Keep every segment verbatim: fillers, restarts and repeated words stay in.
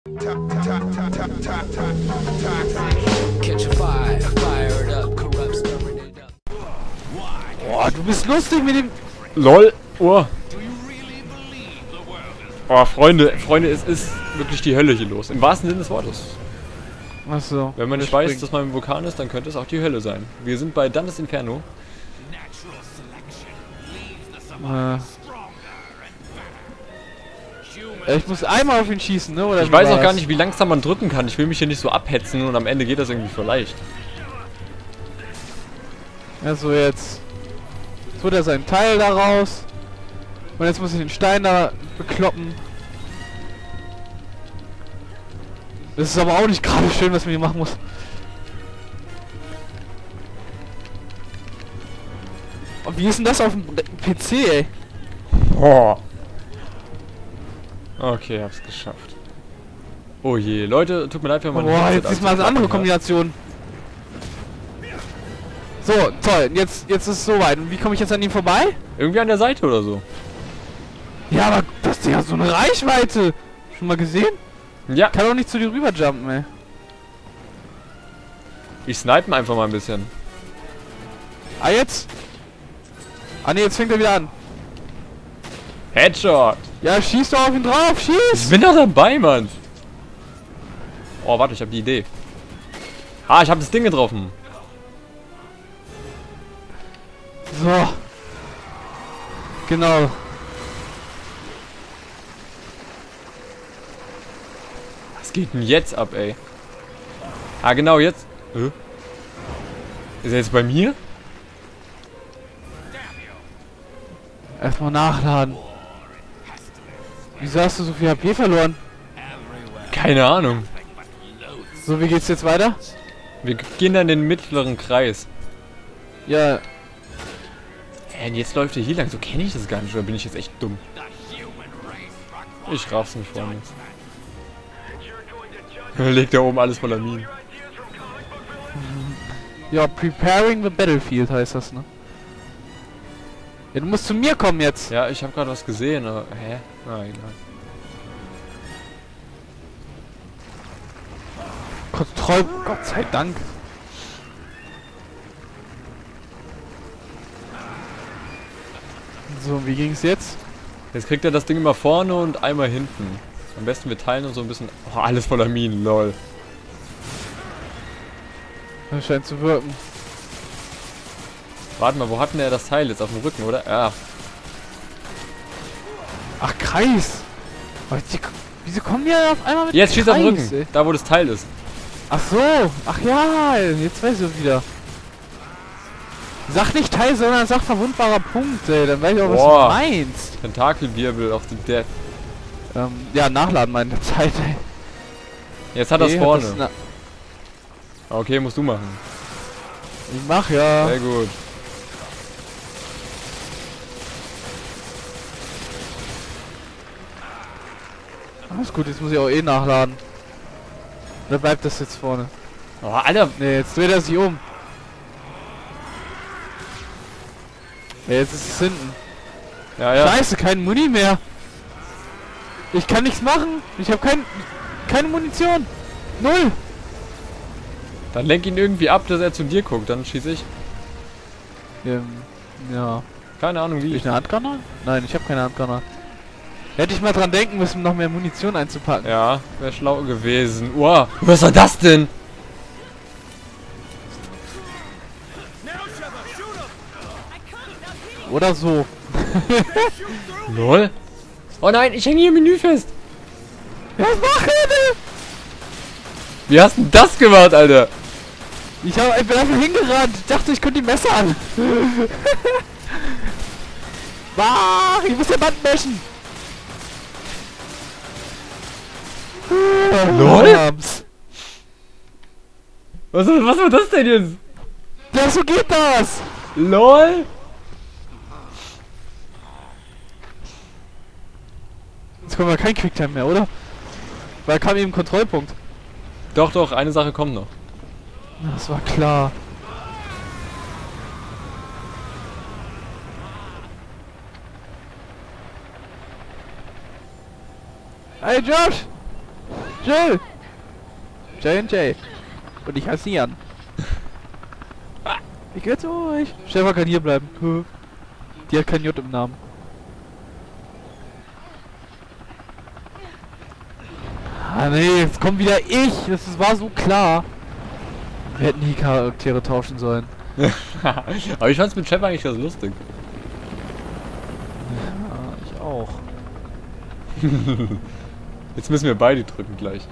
Boah, du bist lustig mit dem... LOL! Oh! Oh, Freunde, Freunde, es ist wirklich die Hölle hier los. Im wahrsten Sinne des Wortes. Achso. Wenn man nicht weiß, dass man im Vulkan ist, dann könnte es auch die Hölle sein. Wir sind bei Dantes Inferno. Äh. Ich muss einmal auf ihn schießen, ne? Oder Ich weiß auch gar nicht, wie langsam man drücken kann. Ich will mich hier nicht so abhetzen und am Ende geht das irgendwie voll leicht. Also jetzt... Jetzt holt er seinen Teil daraus. Und jetzt muss ich den Stein da bekloppen. Das ist aber auch nicht gerade schön, was man hier machen muss. Und wie ist denn das auf dem P C, ey? Oh. Okay, hab's geschafft. Oh je, Leute, tut mir leid, wenn man... Boah, jetzt ist mal eine andere Kombination. So, toll, jetzt, jetzt ist es soweit. Und wie komme ich jetzt an ihm vorbei? Irgendwie an der Seite oder so. Ja, aber das Ding hat so eine Reichweite. Schon mal gesehen? Ja. Kann doch nicht zu dir rüberjumpen, ey. Ich snipe einfach mal ein bisschen. Ah, jetzt? Ah, ne, jetzt fängt er wieder an. Headshot! Ja, schieß doch auf ihn drauf, schieß! Ich bin doch dabei, Mann! Oh, warte, ich habe die Idee. Ah, ich habe das Ding getroffen. So. Genau. Was geht denn jetzt ab, ey? Ah, genau, jetzt. Äh? Ist er jetzt bei mir? Erstmal nachladen. Wieso hast du so viel H P verloren? Keine Ahnung. So, wie geht's jetzt weiter? Wir gehen dann in den mittleren Kreis. Ja. Hä, und jetzt läuft er hier lang. So kenne ich das gar nicht. Oder bin ich jetzt echt dumm? Ich raff's nicht, Freunde. Legt da oben alles voller Minen. Ja, preparing the battlefield heißt das, ne? Ja, du musst zu mir kommen jetzt. Ja, ich habe gerade was gesehen, aber... Hä? Na, egal. Kontroll... Gott sei Dank. So, wie ging's jetzt? Jetzt kriegt er das Ding immer vorne und einmal hinten. Am besten wir teilen und so ein bisschen... Oh, alles voller Minen, lol. Das scheint zu wirken. Warte mal, wo hat denn er das Teil jetzt? Auf dem Rücken, oder? Ja. Ach, Kreis! Aber die, wieso kommen die ja auf einmal mit Jetzt schießt er am Kreis, Rücken. ey? Da, wo das Teil ist. Ach so! Ach ja! Jetzt weiß ich wieder. Sag nicht Teil, sondern sag verwundbarer Punkt, ey. Dann weiß ich auch, was Boah. du meinst. Tentakelwirbel auf the death. Ähm, ja, nachladen meine Zeit, ey. Jetzt hat Okay, er vorne. das na- Okay, musst du machen. Ich mach ja. Sehr gut. Alles gut, jetzt muss ich auch eh nachladen. Oder bleibt das jetzt vorne? Oh, Alter. Ne, jetzt dreht er sich um. Ja, jetzt ist es hinten. Ja, ja. Scheiße, kein Muni mehr. Ich kann nichts machen. Ich habe kein, keine Munition. Null. Dann lenk ihn irgendwie ab, dass er zu dir guckt. Dann schieß ich. Ähm, ja. Keine Ahnung Hab wie. ich eine Handgranate? Nein, ich habe keine Handgranate. Hätte ich mal dran denken müssen, noch mehr Munition einzupacken. Ja, wäre schlau gewesen. Wow, was war das denn? Oder so. Lol. Oh nein, ich hänge hier im Menü fest. Was machen wir? Wie hast du denn das gemacht, Alter? Ich, hab, ich bin einfach hingerannt. Ich dachte, ich könnte die Messer an. Wah, ich muss den Band meschen. Lol? Rams. Was, was war das denn jetzt? Ja, so geht das. LOL? Jetzt kommen wir kein Quicktime mehr, oder? Weil kam eben Kontrollpunkt. Doch, doch, eine Sache kommt noch. Das war klar. Hey Josh! Jill! J und J. Und ich heiße Jan. Ich geh zu euch. Stefan kann hier bleiben. Die hat kein J im Namen. Ah nee, jetzt kommt wieder ich. Das ist- war so klar. Wir hätten die Charaktere tauschen sollen. Aber ich fand's mit Chef eigentlich ganz lustig. Ja, ich auch. Jetzt müssen wir beide drücken gleich.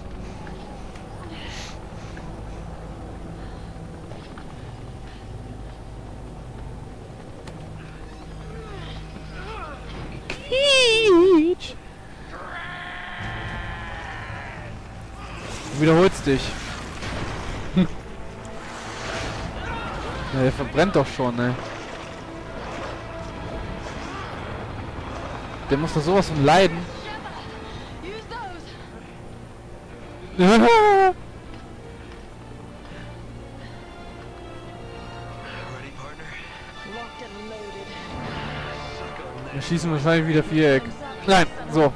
Quietsch. Du wiederholst dich. Ja, der verbrennt doch schon, ne? Der muss doch sowas von leiden. Wir schießen wahrscheinlich wieder Viereck. Nein, so.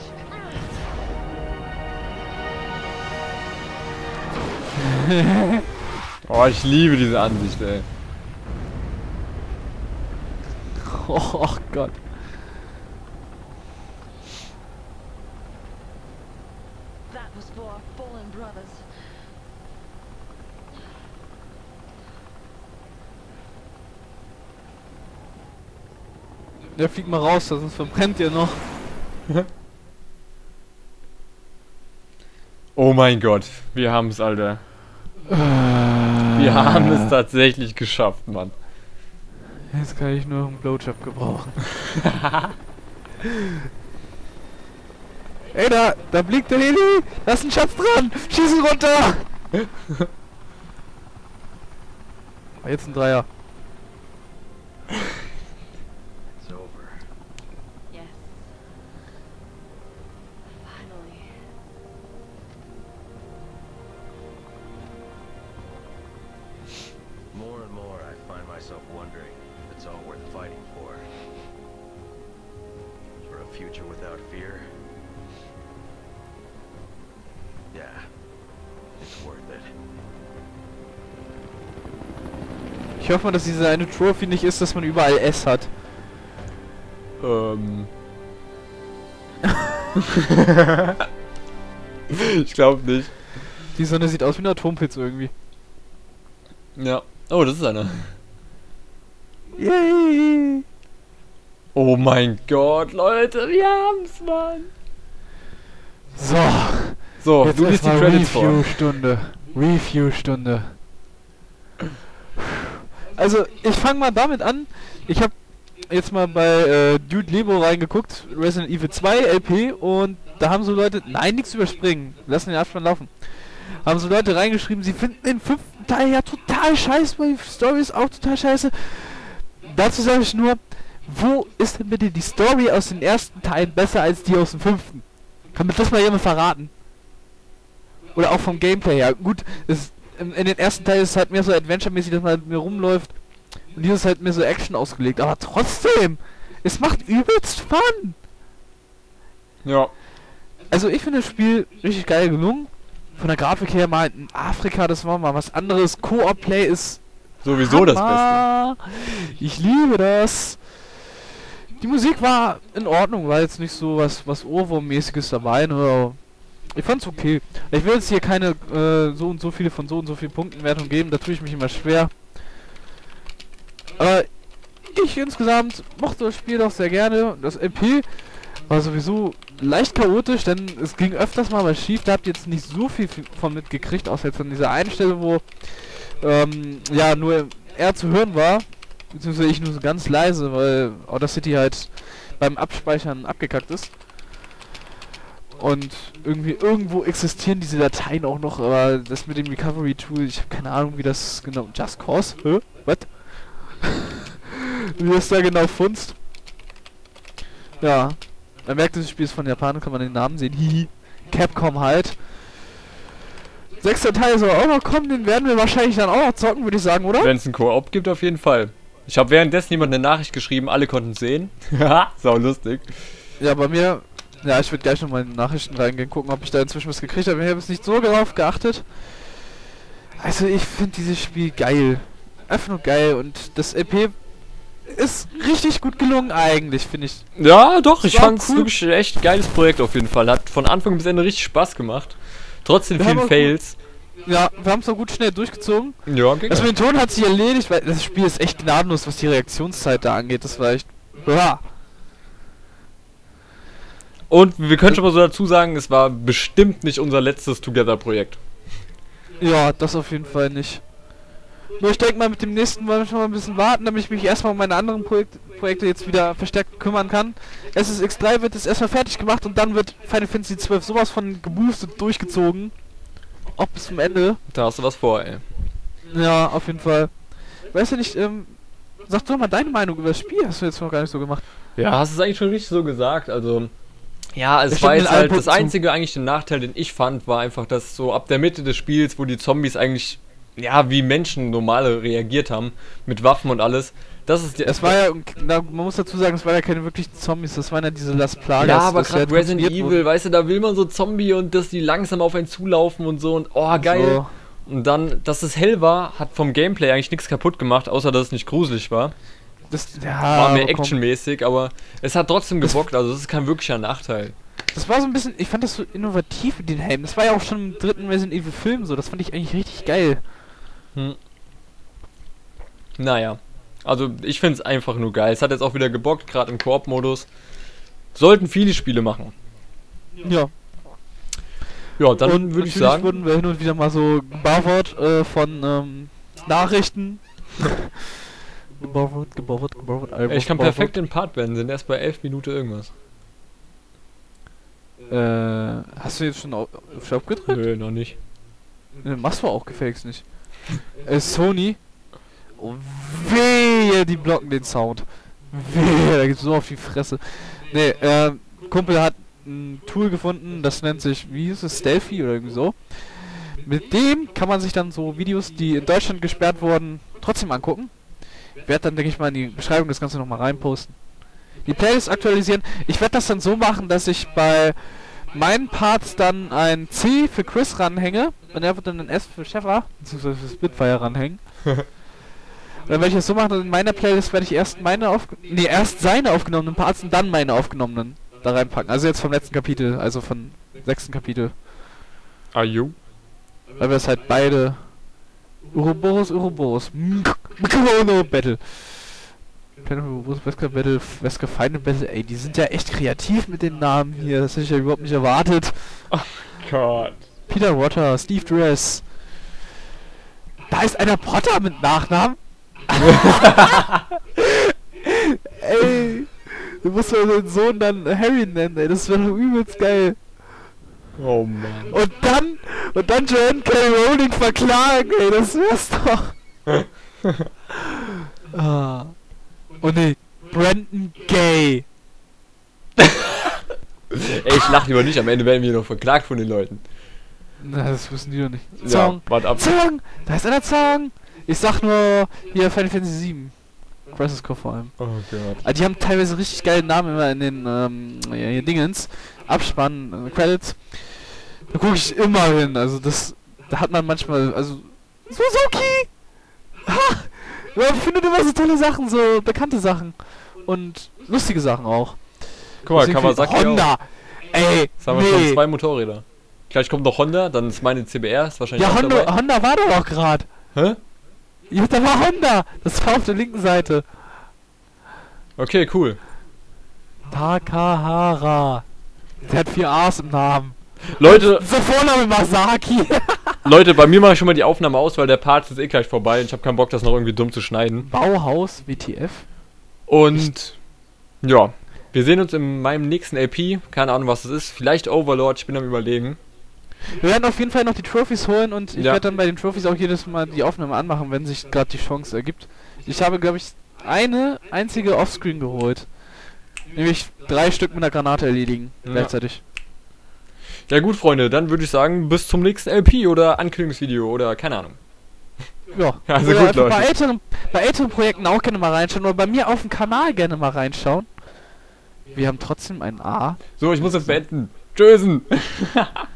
Oh, ich liebe diese Ansicht, ey. Oh Gott. That was for our fallen brothers. Der fliegt mal raus, sonst verbrennt ihr noch. Oh mein Gott, wir haben es, Alter. Wir haben es tatsächlich geschafft, Mann. Jetzt kann ich nur einen Blowjob gebrauchen. Ey, da, da blickt der Heli! Da ist ein Schatz dran! Schieß ihn runter! Ah, jetzt ein Dreier. It's over. Yes. Finally. More and more, I find myself wondering if it's all worth fighting for. For a future without fear. Yeah, it's worth it. Ich hoffe mal, dass diese eine Trophy nicht ist, dass man überall S hat. Ähm. Ich glaube nicht. Die Sonne sieht aus wie ein Atompilz irgendwie. Ja. Oh, das ist einer. Yay! Oh mein Gott, Leute, wir haben's, Mann. So, So, jetzt du liest die erstmal Credits vor. Review-Stunde. Review-Stunde. Also, ich fange mal damit an. Ich habe jetzt mal bei äh, Dude Lebo reingeguckt, Resident Evil zwei L P, und da haben so Leute, nein, nichts überspringen, lassen den Abspann laufen, haben so Leute reingeschrieben, sie finden den fünften Teil ja total scheiße, weil die Story ist auch total scheiße. Dazu sage ich nur, wo ist denn bitte die Story aus den ersten Teilen besser als die aus dem fünften? Kann mir das mal jemand verraten? Oder auch vom Gameplay her. Gut, es, in, in den ersten Teilen ist es halt mehr so Adventure-mäßig, dass man halt mehr rumläuft. Und hier ist halt mehr so Action ausgelegt. Aber trotzdem, es macht übelst Fun. Ja. Also ich finde das Spiel richtig geil gelungen. Von der Grafik her mal in Afrika, das war mal was anderes. Koop-Play ist Sowieso das Beste. Hammer. Ich liebe das. Die Musik war in Ordnung, war jetzt nicht so was was Ohrwurm-mäßiges dabei, nur ich fand's okay. Ich will jetzt hier keine äh, so und so viele von so und so vielen Punkten Wertung geben, da tue ich mich immer schwer. Aber ich insgesamt mochte das Spiel doch sehr gerne. Das L P war sowieso leicht chaotisch, denn es ging öfters mal was schief. Da habt ihr jetzt nicht so viel von mitgekriegt, außer jetzt an dieser einen Stelle, wo ähm, ja nur er zu hören war. Beziehungsweise ich nur so ganz leise, weil Audacity halt beim Abspeichern abgekackt ist. Und irgendwie irgendwo existieren diese Dateien auch noch, aber das mit dem Recovery Tool, ich habe keine Ahnung, wie das genau. Just Cause? Hä? Was? Wie das da genau funzt. Ja. Man merkt, das Spiel ist von Japan, kann man den Namen sehen. Hihi. Capcom halt. Sechster Teil soll auch noch kommen, den werden wir wahrscheinlich dann auch noch zocken, würde ich sagen, oder? Wenn es einen Koop gibt, auf jeden Fall. Ich habe währenddessen jemand eine Nachricht geschrieben, alle konnten sehen. Haha, sau lustig. Ja, bei mir Ja, ich würde gleich nochmal in die Nachrichten reingehen, gucken, ob ich da inzwischen was gekriegt habe. Ich habe jetzt nicht so darauf geachtet. Also ich finde dieses Spiel geil. Einfach nur geil und das L P ist richtig gut gelungen eigentlich, finde ich. Ja, doch, ich war fand's cool. wirklich ein echt geiles Projekt auf jeden Fall. Hat von Anfang bis Ende richtig Spaß gemacht. Trotzdem Wir vielen haben auch Fails. Ja, wir haben es auch gut schnell durchgezogen. Ja, ging. Das mit dem Ton hat sich erledigt, weil das Spiel ist echt gnadenlos, was die Reaktionszeit da angeht. Das war echt... Ja. Und wir können schon mal so dazu sagen, es war bestimmt nicht unser letztes Together-Projekt. Ja, das auf jeden Fall nicht. Nur ich denke mal, mit dem nächsten wollen wir schon mal ein bisschen warten, damit ich mich erstmal um meine anderen Projek Projekte jetzt wieder verstärkt kümmern kann. S S X drei wird jetzt erstmal fertig gemacht und dann wird Final Fantasy zwölf sowas von geboostet durchgezogen. Auch bis zum Ende. Da hast du was vor, ey. Ja, auf jeden Fall. Weißt du nicht, ähm, sag doch mal deine Meinung über das Spiel, hast du jetzt noch gar nicht so gemacht. Ja, hast es eigentlich schon richtig so gesagt, also... Ja, es Ich war stimme jetzt mit allen halt das Punkten zu. einzige eigentlich der Nachteil, den ich fand, war einfach, dass so ab der Mitte des Spiels, wo die Zombies eigentlich, ja, wie Menschen normale reagiert haben, mit Waffen und alles, das ist die... Es war ja, na, man muss dazu sagen, es waren ja keine wirklichen Zombies, das waren ja diese Las Plagas. Ja, aber das gerade ja Resident transferiert Evil, weißt du, da will man so Zombie und dass die langsam auf einen zulaufen und so und oh, geil. So. Und dann, dass es hell war, hat vom Gameplay eigentlich nichts kaputt gemacht, außer dass es nicht gruselig war. Das, ja, War mehr aber komm. actionmäßig, aber es hat trotzdem Das- gebockt, also das ist kein wirklicher Nachteil. Das war so ein bisschen, ich fand das so innovativ mit den Helmen. Das war ja auch schon im dritten Resident Evil Film so, das fand ich eigentlich richtig geil. Hm. Naja, also ich finde es einfach nur geil. Es hat jetzt auch wieder gebockt, gerade im Koop-Modus. Sollten viele Spiele machen. Ja. Ja, dann und würde ich natürlich sagen... wurden wir hin und wieder mal so gebuffert äh, von ähm, Nachrichten. gebuffert, gebuffert, gebuffert, Ey, ich kann gebuffert. perfekt den Part werden, sind erst bei elf Minuten irgendwas. Äh, hast du jetzt schon auf auf Stopp gedrückt? Nö, noch nicht. Ne, machst du auch gefälligst nicht. Äh, Sony. Oh, wehe, die blocken den Sound. Wehe, da gibt's so auf die Fresse. Ne, äh, Kumpel hat ein Tool gefunden, das nennt sich, wie hieß es, Stealthy oder irgendwie so. Mit dem kann man sich dann so Videos, die in Deutschland gesperrt wurden, trotzdem angucken. Ich werde dann, denke ich mal, in die Beschreibung das Ganze nochmal reinposten. Die Playlist aktualisieren. Ich werde das dann so machen, dass ich bei meinen Parts dann ein C für Chris ranhänge und er wird dann ein S für Shepard, beziehungsweise für Spitfire ranhängen. Und dann werde ich das so machen, dass in meiner Playlist werde ich erst meine auf nee, erst seine aufgenommenen Parts und dann meine aufgenommenen da reinpacken. Also jetzt vom letzten Kapitel, also vom sechsten Kapitel. Ajo. Weil wir es halt beide Uroboros, Uroboros Mkono Battle Uroboros, Wesker Battle, Wesker Final Battle, ey, die sind ja echt kreativ mit den Namen hier, das hätte ich ja überhaupt nicht erwartet. Gott. Peter Rotter, Steve Dress. Da ist einer Potter mit Nachnamen. Ey, du musst mal deinen Sohn dann Harry nennen, ey, das wäre doch übelst geil. Oh Mann. Und dann, und dann Joanne K. Rowling verklagen, ey, das wär's doch. ah. Oh ne, Brandon Gay. Ey, ich lach lieber nicht, am Ende werden wir noch verklagt von den Leuten. Na, das wissen die doch nicht. Ja, Zong, wart ab. Zong, da ist einer Zong. Ich sag nur, hier Final Fantasy sieben. Crisis Core vor allem. Oh Gott. Also die haben teilweise richtig geile Namen immer in den, ähm, ja, hier Dingens. Abspann, äh, Credits. Da gucke ich immer hin, also das, da hat man manchmal, also, Suzuki! Ha! Man findet immer so tolle Sachen, so bekannte Sachen. Und lustige Sachen auch. Guck mal, Deswegen Kawasaki viel- Honda! auch. Ey, Jetzt haben wir schon nee. zwei Motorräder. Gleich kommt noch Honda, dann ist meine C B R, ist wahrscheinlich Ja, auch Honda, dabei. Honda war da doch gerade. Hä? Ja, da war Honda. Das war auf der linken Seite. Okay, cool. Takahara. Der hat vier A's im Namen. Leute, So Vorname Masaki. Leute, bei mir mache ich schon mal die Aufnahme aus, weil der Part ist eh gleich vorbei und ich habe keinen Bock, das noch irgendwie dumm zu schneiden. Bauhaus W T F. Und ja, wir sehen uns in meinem nächsten L P. Keine Ahnung, was das ist. Vielleicht Overlord, ich bin am Überlegen. Wir werden auf jeden Fall noch die Trophies holen und ich Ja. werde dann bei den Trophies auch jedes Mal die Aufnahme anmachen, wenn sich gerade die Chance ergibt. Ich habe, glaube ich, eine einzige Offscreen geholt. Nämlich drei Stück mit einer Granate erledigen, Ja. gleichzeitig. Ja gut, Freunde, dann würde ich sagen, bis zum nächsten L P oder Ankündigungsvideo oder keine Ahnung. Ja, Also oder gut, einfach Leute. Bei älteren, bei älteren Projekten auch gerne mal reinschauen oder bei mir auf dem Kanal gerne mal reinschauen. Wir haben trotzdem ein A. So, ich muss das beenden. Tschüssen.